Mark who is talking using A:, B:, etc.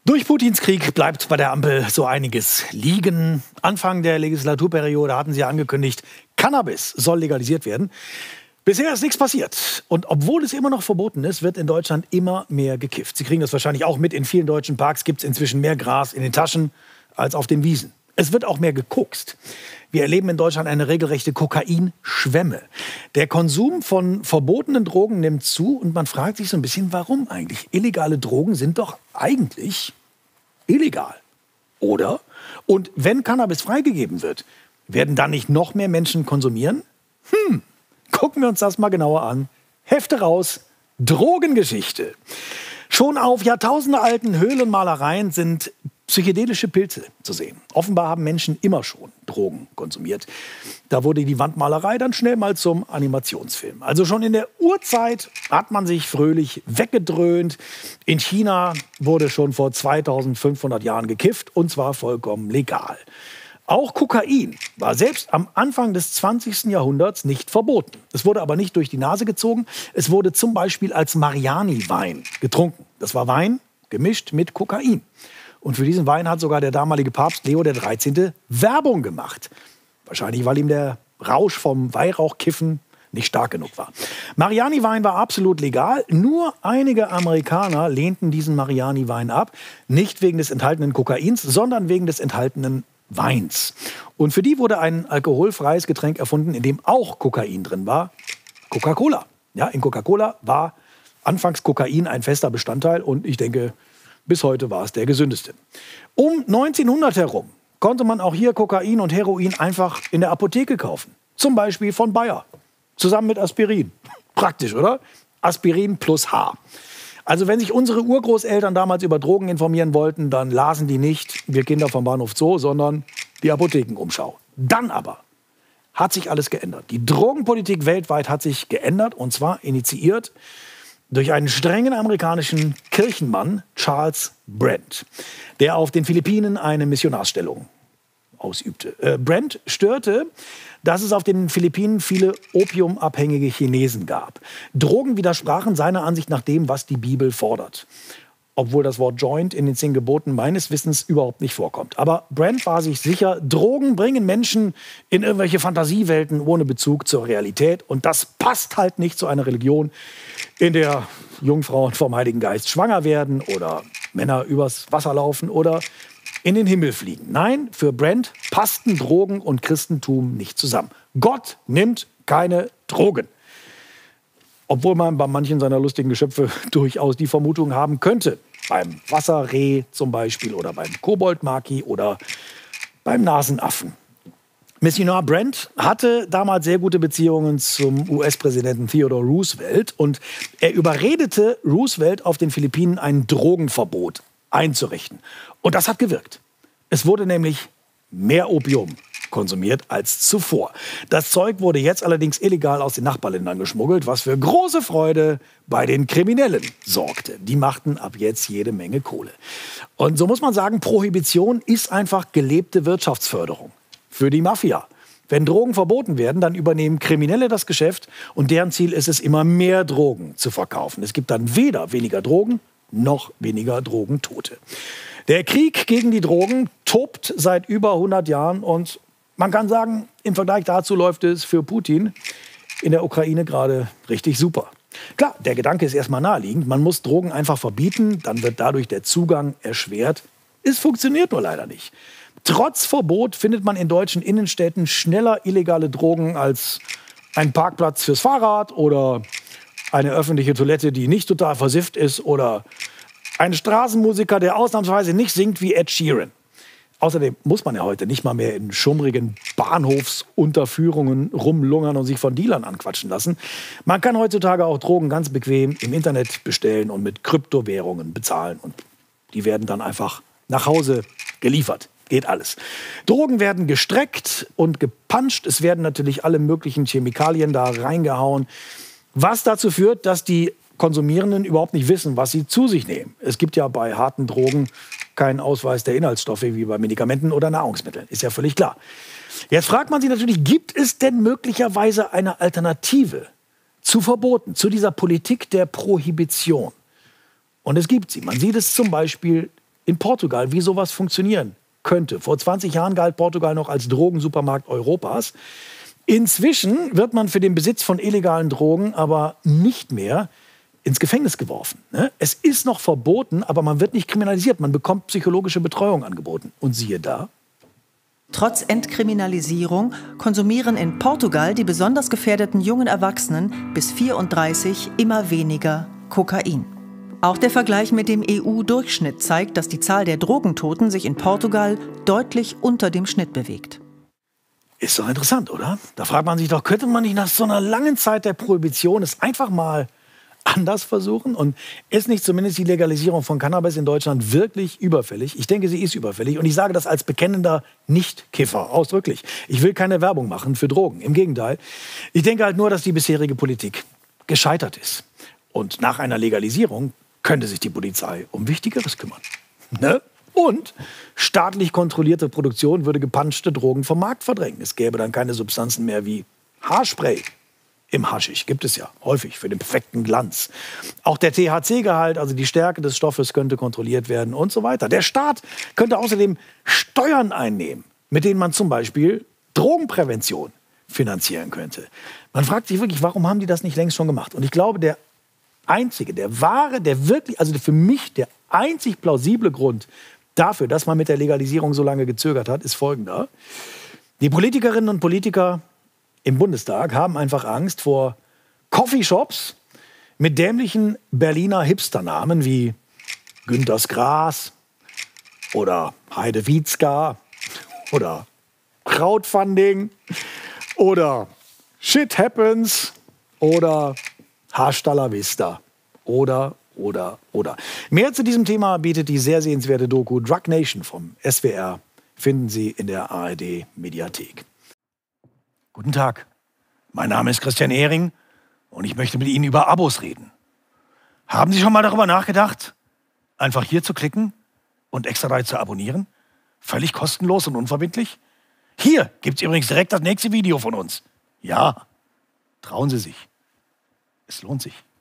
A: Durch Putins Krieg bleibt bei der Ampel so einiges liegen. Anfang der Legislaturperiode hatten sie ja angekündigt, Cannabis soll legalisiert werden. Bisher ist nichts passiert. Und obwohl es immer noch verboten ist, wird in Deutschland immer mehr gekifft. Sie kriegen das wahrscheinlich auch mit. In vielen deutschen Parks gibt es inzwischen mehr Gras in den Taschen als auf den Wiesen. Es wird auch mehr gekokst. Wir erleben in Deutschland eine regelrechte Kokainschwemme. Der Konsum von verbotenen Drogen nimmt zu und man fragt sich so ein bisschen, warum eigentlich? Illegale Drogen sind doch eigentlich illegal, oder? Und wenn Cannabis freigegeben wird, werden dann nicht noch mehr Menschen konsumieren? Gucken wir uns das mal genauer an. Hefte raus, Drogengeschichte. Schon auf jahrtausendealten Höhlenmalereien sind psychedelische Pilze zu sehen. Offenbar haben Menschen immer schon Drogen konsumiert. Da wurde die Wandmalerei dann schnell mal zum Animationsfilm. Also schon in der Urzeit hat man sich fröhlich weggedröhnt. In China wurde schon vor 2500 Jahren gekifft und zwar vollkommen legal. Auch Kokain war selbst am Anfang des 20. Jahrhunderts nicht verboten. Es wurde aber nicht durch die Nase gezogen. Es wurde zum Beispiel als Mariani-Wein getrunken. Das war Wein gemischt mit Kokain. Und für diesen Wein hat sogar der damalige Papst Leo XIII. Werbung gemacht. Wahrscheinlich, weil ihm der Rausch vom Weihrauchkiffen nicht stark genug war. Mariani-Wein war absolut legal. Nur einige Amerikaner lehnten diesen Mariani-Wein ab. Nicht wegen des enthaltenen Kokains, sondern wegen des enthaltenen Weins. Und für die wurde ein alkoholfreies Getränk erfunden, in dem auch Kokain drin war. Coca-Cola. Ja, in Coca-Cola war anfangs Kokain ein fester Bestandteil und ich denke, bis heute war es der gesündeste. Um 1900 herum konnte man auch hier Kokain und Heroin einfach in der Apotheke kaufen. Zum Beispiel von Bayer. Zusammen mit Aspirin. Praktisch, oder? Aspirin plus H. Also wenn sich unsere Urgroßeltern damals über Drogen informieren wollten, dann lasen die nicht Wir Kinder vom Bahnhof Zoo, sondern die Apothekenumschau. Dann aber hat sich alles geändert. Die Drogenpolitik weltweit hat sich geändert und zwar initiiert durch einen strengen amerikanischen Kirchenmann, Charles Brent, der auf den Philippinen eine Missionarsstellung ausübte. Brent störte, dass es auf den Philippinen viele opiumabhängige Chinesen gab. Drogen widersprachen seiner Ansicht nach dem, was die Bibel fordert. Obwohl das Wort Joint in den 10 Geboten meines Wissens überhaupt nicht vorkommt. Aber Brent war sich sicher, Drogen bringen Menschen in irgendwelche Fantasiewelten ohne Bezug zur Realität. Und das passt halt nicht zu einer Religion, in der Jungfrauen vom Heiligen Geist schwanger werden oder Männer übers Wasser laufen oder in den Himmel fliegen. Nein, für Brent passten Drogen und Christentum nicht zusammen. Gott nimmt keine Drogen. Obwohl man bei manchen seiner lustigen Geschöpfe durchaus die Vermutung haben könnte. Beim Wasserreh zum Beispiel oder beim Koboldmaki oder beim Nasenaffen. Missionar Brent hatte damals sehr gute Beziehungen zum US-Präsidenten Theodore Roosevelt. Und er überredete Roosevelt, auf den Philippinen ein Drogenverbot einzurichten. Und das hat gewirkt. Es wurde nämlich mehr Opium konsumiert als zuvor. Das Zeug wurde jetzt allerdings illegal aus den Nachbarländern geschmuggelt, was für große Freude bei den Kriminellen sorgte. Die machten ab jetzt jede Menge Kohle. Und so muss man sagen, Prohibition ist einfach gelebte Wirtschaftsförderung für die Mafia. Wenn Drogen verboten werden, dann übernehmen Kriminelle das Geschäft und deren Ziel ist es, immer mehr Drogen zu verkaufen. Es gibt dann weder weniger Drogen noch weniger Drogentote. Der Krieg gegen die Drogen tobt seit über 100 Jahren und man kann sagen, im Vergleich dazu läuft es für Putin in der Ukraine gerade richtig super. Klar, der Gedanke ist erstmal naheliegend. Man muss Drogen einfach verbieten, dann wird dadurch der Zugang erschwert. Es funktioniert nur leider nicht. Trotz Verbot findet man in deutschen Innenstädten schneller illegale Drogen als ein Parkplatz fürs Fahrrad oder eine öffentliche Toilette, die nicht total versifft ist oder ein Straßenmusiker, der ausnahmsweise nicht singt wie Ed Sheeran. Außerdem muss man ja heute nicht mal mehr in schummrigen Bahnhofsunterführungen rumlungern und sich von Dealern anquatschen lassen. Man kann heutzutage auch Drogen ganz bequem im Internet bestellen und mit Kryptowährungen bezahlen. Und die werden dann einfach nach Hause geliefert. Geht alles. Drogen werden gestreckt und gepanscht. Es werden natürlich alle möglichen Chemikalien da reingehauen. Was dazu führt, dass die Konsumierenden überhaupt nicht wissen, was sie zu sich nehmen. Es gibt ja bei harten Drogen keinen Ausweis der Inhaltsstoffe wie bei Medikamenten oder Nahrungsmitteln. Ist ja völlig klar. Jetzt fragt man sich natürlich, gibt es denn möglicherweise eine Alternative zu Verboten, zu dieser Politik der Prohibition? Und es gibt sie. Man sieht es zum Beispiel in Portugal, wie sowas funktionieren könnte. Vor 20 Jahren galt Portugal noch als Drogensupermarkt Europas. Inzwischen wird man für den Besitz von illegalen Drogen aber nicht mehr ins Gefängnis geworfen. Es ist noch verboten, aber man wird nicht kriminalisiert. Man bekommt psychologische Betreuung angeboten. Und siehe da.
B: Trotz Entkriminalisierung konsumieren in Portugal die besonders gefährdeten jungen Erwachsenen bis 34 immer weniger Kokain. Auch der Vergleich mit dem EU-Durchschnitt zeigt, dass die Zahl der Drogentoten sich in Portugal deutlich unter dem Schnitt bewegt.
A: Ist doch interessant, oder? Da fragt man sich doch, könnte man nicht nach so einer langen Zeit der Prohibition es einfach mal anders versuchen? Und ist nicht zumindest die Legalisierung von Cannabis in Deutschland wirklich überfällig? Ich denke, sie ist überfällig. Und ich sage das als bekennender Nicht-Kiffer, ausdrücklich. Ich will keine Werbung machen für Drogen. Im Gegenteil. Ich denke halt nur, dass die bisherige Politik gescheitert ist. Und nach einer Legalisierung könnte sich die Polizei um Wichtigeres kümmern. Ne? Und staatlich kontrollierte Produktion würde gepanschte Drogen vom Markt verdrängen. Es gäbe dann keine Substanzen mehr wie Haarspray. Im Haschisch gibt es ja häufig für den perfekten Glanz. Auch der THC-Gehalt, also die Stärke des Stoffes, könnte kontrolliert werden und so weiter. Der Staat könnte außerdem Steuern einnehmen, mit denen man zum Beispiel Drogenprävention finanzieren könnte. Man fragt sich wirklich, warum haben die das nicht längst schon gemacht? Und ich glaube, der einzige, der wahre, der wirklich, also für mich der einzig plausible Grund dafür, dass man mit der Legalisierung so lange gezögert hat, ist folgender. Die Politikerinnen und Politiker im Bundestag haben einfach Angst vor Coffeeshops mit dämlichen Berliner Hipsternamen wie Günthers Gras oder Heidewitzka oder Crowdfunding oder Shit Happens oder Hasta la Vista. Oder. Mehr zu diesem Thema bietet die sehr sehenswerte Doku Drug Nation vom SWR. Finden Sie in der ARD-Mediathek. Guten Tag, mein Name ist Christian Ehring und ich möchte mit Ihnen über Abos reden. Haben Sie schon mal darüber nachgedacht, einfach hier zu klicken und extra 3 zu abonnieren? Völlig kostenlos und unverbindlich? Hier gibt es übrigens direkt das nächste Video von uns. Ja, trauen Sie sich. Es lohnt sich.